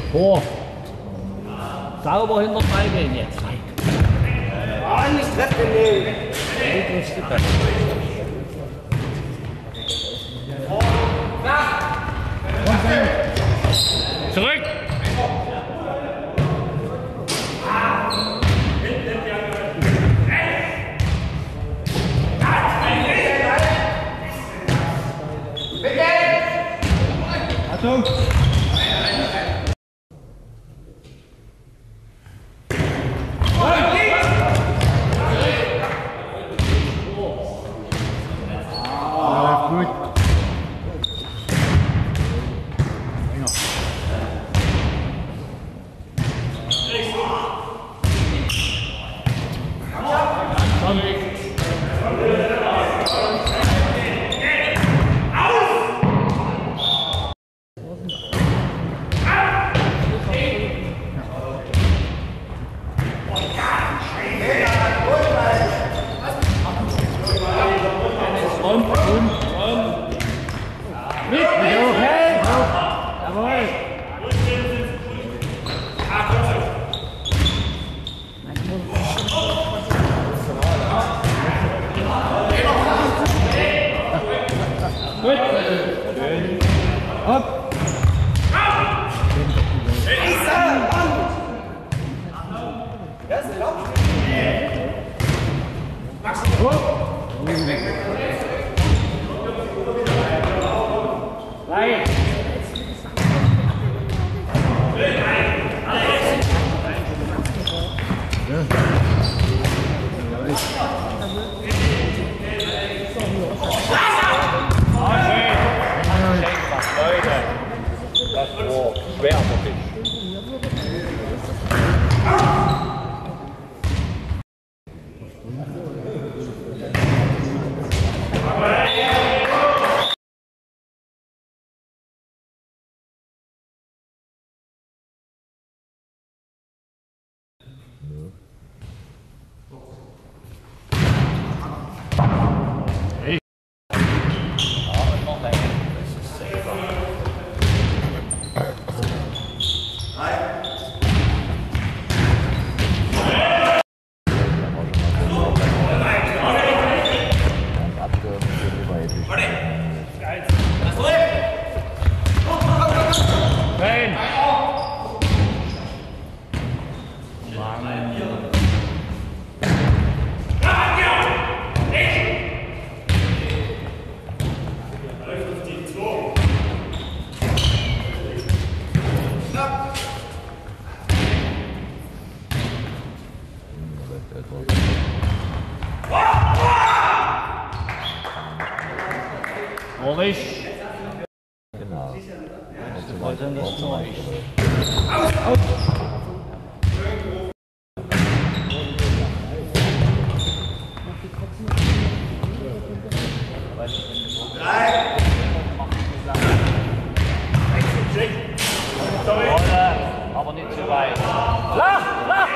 Tor. Sauber hinter Ball gehen jetzt. Nicht treffen nehmen. Zurück! Achtung! Schwer für dich. Ruhig. Genau. Heute nicht ruhig. Aber nicht zu weit. Lach!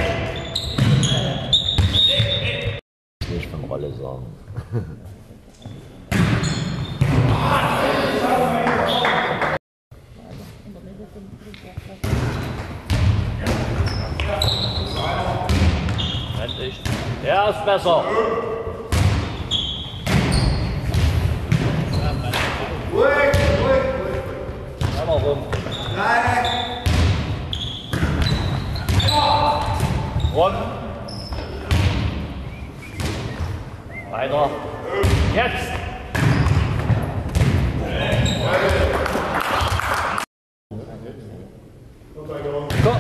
Nicht von Rolle sagen. Endlich. Der ist besser. Ruhig! Einmal rum. Rum. Weiter. Jetzt! Go!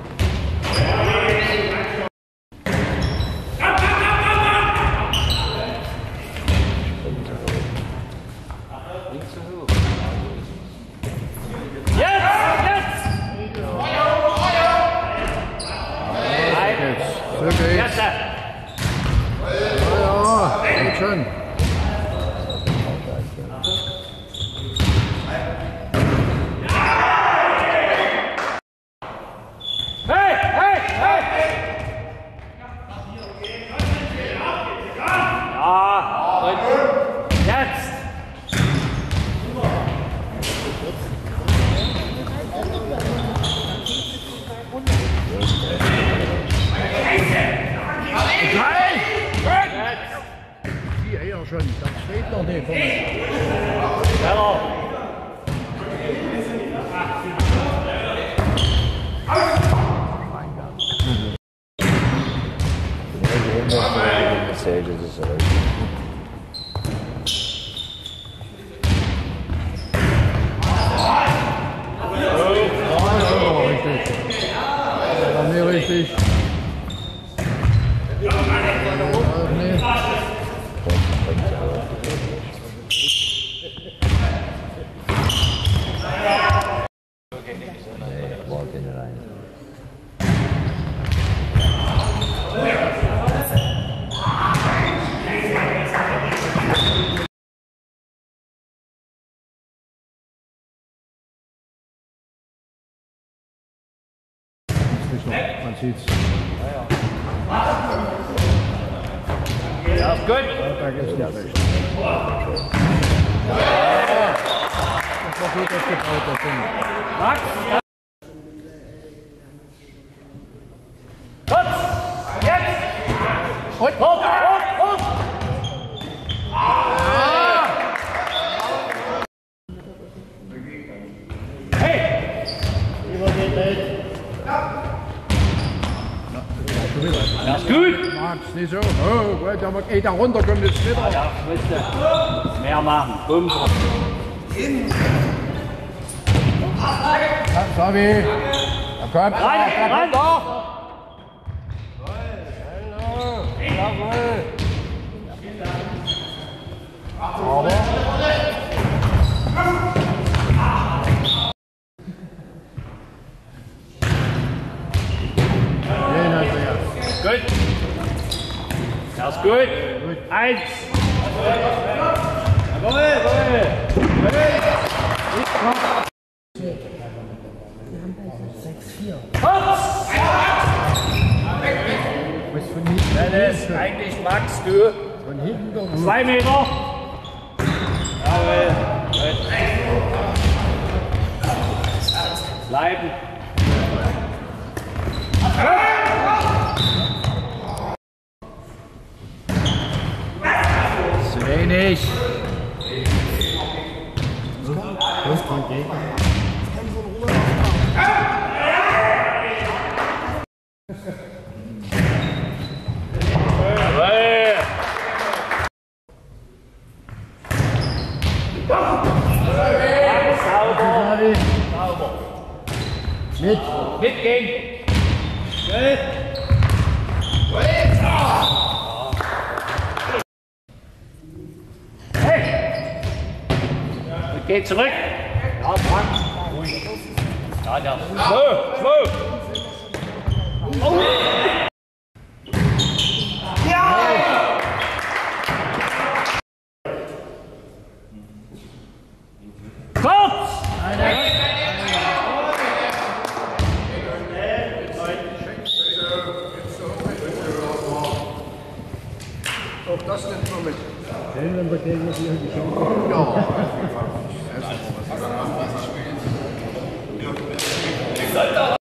Jetzt! Ja, gut schön. Beine rein. Man sieht's. Ja, ist gut. Da ist nicht schlecht. Das war gut aufgebaut, das Ding. Max. Kurz. Jetzt. Und hoch. Hey. Ja, ist gut. Max, nicht so. Oh, da mag da runterkommt jetzt wieder. Ja, müsste mehr machen. Bumm. Savi. Da kommt. Rein. Doch. Aber. Gut. Das ist gut. Eins. Dennis, eigentlich Max, du. Von hinten doch. 2 Meter. Jawohl. Bleiben. Zu wenig. Mitgehen. Hey! Geht zurück. Ja, Frank. Ja, ja. Schwö. Oh. Ja! Kurz! Auch das nimmt man mit. Ja.